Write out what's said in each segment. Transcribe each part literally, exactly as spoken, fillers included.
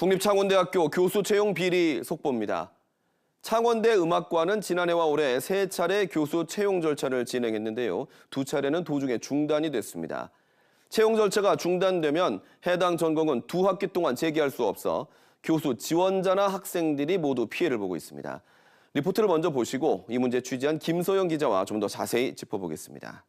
국립창원대학교 교수 채용 비리 속보입니다. 창원대 음악과는 지난해와 올해 세 차례 교수 채용 절차를 진행했는데요. 두 차례는 도중에 중단이 됐습니다. 채용 절차가 중단되면 해당 전공은 두 학기 동안 재개할 수 없어 교수 지원자나 학생들이 모두 피해를 보고 있습니다. 리포트를 먼저 보시고 이 문제 취재한 김소영 기자와 좀 더 자세히 짚어보겠습니다.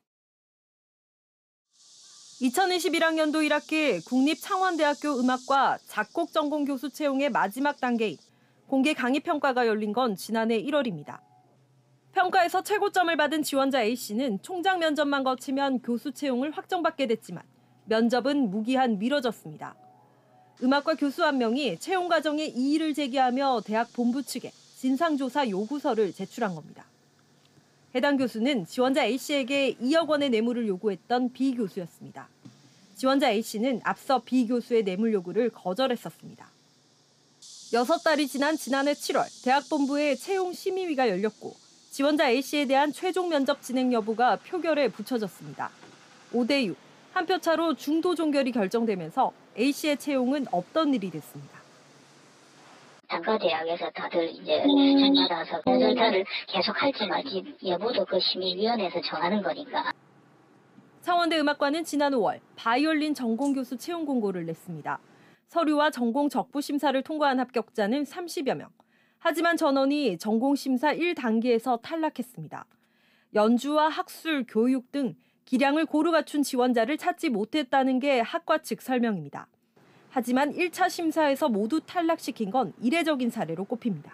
이천이십일 학년도 일 학기 국립창원대학교 음악과 작곡 전공 교수 채용의 마지막 단계인 공개 강의 평가가 열린 건 지난해 일월입니다. 평가에서 최고점을 받은 지원자 A씨는 총장 면접만 거치면 교수 채용을 확정받게 됐지만 면접은 무기한 미뤄졌습니다. 음악과 교수 한 명이 채용 과정에 이의를 제기하며 대학 본부 측에 진상조사 요구서를 제출한 겁니다. 해당 교수는 지원자 A씨에게 이억 원의 뇌물을 요구했던 B 교수였습니다. 지원자 A씨는 앞서 B 교수의 뇌물 요구를 거절했었습니다. 여섯 달이 지난 지난해 칠월 대학 본부에 채용 심의위가 열렸고 지원자 A씨에 대한 최종 면접 진행 여부가 표결에 붙여졌습니다. 오 대 육, 한 표 차로 중도 종결이 결정되면서 A씨의 채용은 없던 일이 됐습니다. 단과 대학에서 다들 이제 전받아서 면접을 계속 할지 말지 여부도 그 심의위원회에서 정하는 거니까. 창원대 음악과는 지난 오월 바이올린 전공 교수 채용 공고를 냈습니다. 서류와 전공 적부 심사를 통과한 합격자는 삼십여 명. 하지만 전원이 전공 심사 일 단계에서 탈락했습니다. 연주와 학술, 교육 등 기량을 고루 갖춘 지원자를 찾지 못했다는 게 학과 측 설명입니다. 하지만 일 차 심사에서 모두 탈락시킨 건 이례적인 사례로 꼽힙니다.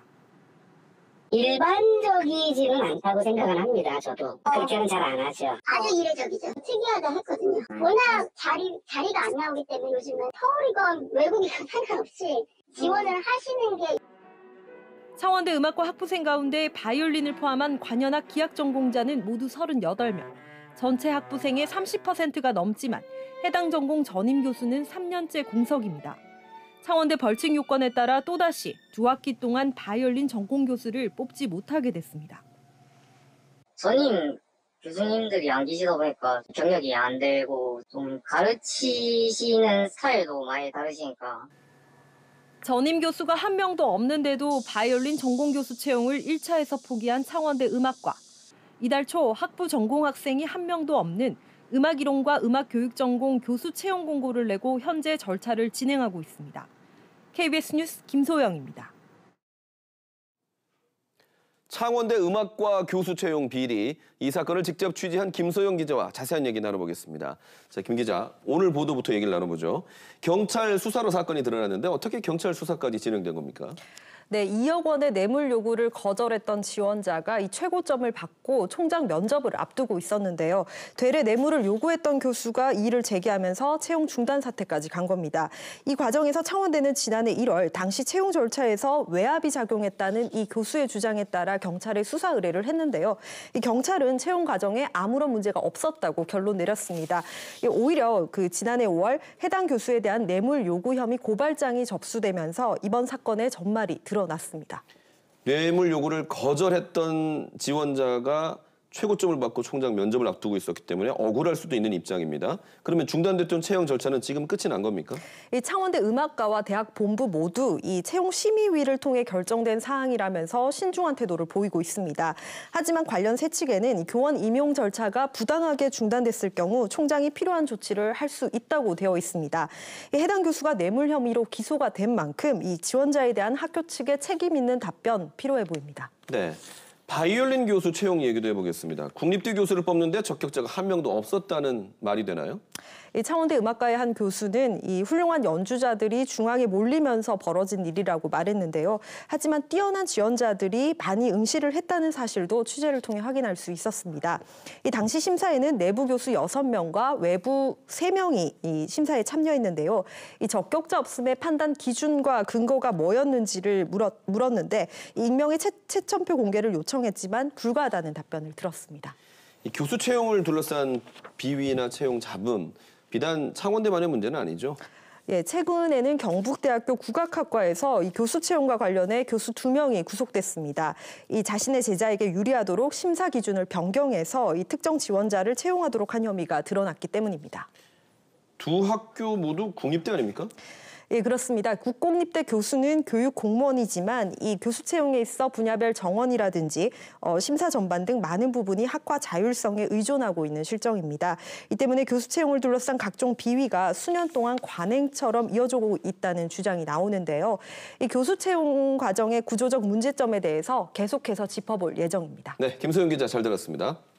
일반적이지는 않다고 생각은 합니다. 저도 그렇게는 잘 안 하죠. 아주 이례적이죠. 특이하다 했거든요. 워낙 자리, 자리가 안 나오기 때문에 요즘은 서울이건 외국이건 상관없이 지원을 하시는 게. 창원대 음악과 학부생 가운데 바이올린을 포함한 관현악 기악 전공자는 모두 서른여덟 명. 전체 학부생의 삼십 퍼센트가 넘지만 해당 전공 전임 교수는 삼 년째 공석입니다. 창원대 벌칙 요건에 따라 또다시 두 학기 동안 바이올린 전공 교수를 뽑지 못하게 됐습니다. 전임 교수님들이 안 계시다 보니까 경력이 안 되고 좀 가르치시는 스타일도 많이 다르시니까. 전임 교수가 한 명도 없는데도 바이올린 전공 교수 채용을 일 차에서 포기한 창원대 음악과. 이달 초 학부 전공 학생이 한 명도 없는 음악이론과 음악교육 전공 교수 채용 공고를 내고 현재 절차를 진행하고 있습니다. 케이비에스 뉴스 김소영입니다. 창원대 음악과 교수 채용 비리, 이 사건을 직접 취재한 김소영 기자와 자세한 얘기 나눠보겠습니다. 자, 김 기자, 오늘 보도부터 얘기를 나눠보죠. 경찰 수사로 사건이 드러났는데 어떻게 경찰 수사까지 진행된 겁니까? 네, 이억 원의 뇌물 요구를 거절했던 지원자가 이 최고점을 받고 총장 면접을 앞두고 있었는데요. 되레 뇌물을 요구했던 교수가 이의를 제기하면서 채용 중단 사태까지 간 겁니다. 이 과정에서 창원대는 지난해 일월 당시 채용 절차에서 외압이 작용했다는 이 교수의 주장에 따라 경찰에 수사 의뢰를 했는데요. 이 경찰은 채용 과정에 아무런 문제가 없었다고 결론 내렸습니다. 오히려 그 지난해 오월 해당 교수에 대한 뇌물 요구 혐의 고발장이 접수되면서 이번 사건의 전말이 드러났습니다. 뇌물 요구를 거절했던 지원자가 최고점을 받고 총장 면접을 앞두고 있었기 때문에 억울할 수도 있는 입장입니다. 그러면 중단됐던 채용 절차는 지금 끝이 난 겁니까? 이 창원대 음악과와 대학 본부 모두 이 채용 심의위를 통해 결정된 사항이라면서 신중한 태도를 보이고 있습니다. 하지만 관련 세 측에는 이 교원 임용 절차가 부당하게 중단됐을 경우 총장이 필요한 조치를 할 수 있다고 되어 있습니다. 이 해당 교수가 뇌물 혐의로 기소가 된 만큼 이 지원자에 대한 학교 측의 책임 있는 답변 필요해 보입니다. 네. 바이올린 교수 채용 얘기도 해보겠습니다. 국립대 교수를 뽑는데 적격자가 한 명도 없었다는 말이 되나요? 이 창원대 음악과의 한 교수는 이 훌륭한 연주자들이 중앙에 몰리면서 벌어진 일이라고 말했는데요. 하지만 뛰어난 지원자들이 많이 응시를 했다는 사실도 취재를 통해 확인할 수 있었습니다. 이 당시 심사에는 내부 교수 여섯 명과 외부 세 명이 이 심사에 참여했는데요. 이 적격자 없음의 판단 기준과 근거가 뭐였는지를 물었, 물었는데 익명의 채, 채점표 공개를 요청했지만 불가하다는 답변을 들었습니다. 이 교수 채용을 둘러싼 비위나 채용 잡음, 비단 창원대만의 문제는 아니죠? 예, 최근에는 경북대학교 국악학과에서 이 교수 채용과 관련해 교수 두 명이 구속됐습니다. 이 자신의 제자에게 유리하도록 심사 기준을 변경해서 이 특정 지원자를 채용하도록 한 혐의가 드러났기 때문입니다. 두 학교 모두 국립대 아닙니까? 예, 그렇습니다. 국공립대 교수는 교육 공무원이지만 이 교수 채용에 있어 분야별 정원이라든지 어, 심사 전반 등 많은 부분이 학과 자율성에 의존하고 있는 실정입니다. 이 때문에 교수 채용을 둘러싼 각종 비위가 수년 동안 관행처럼 이어지고 있다는 주장이 나오는데요. 이 교수 채용 과정의 구조적 문제점에 대해서 계속해서 짚어볼 예정입니다. 네, 김소영 기자 잘 들었습니다.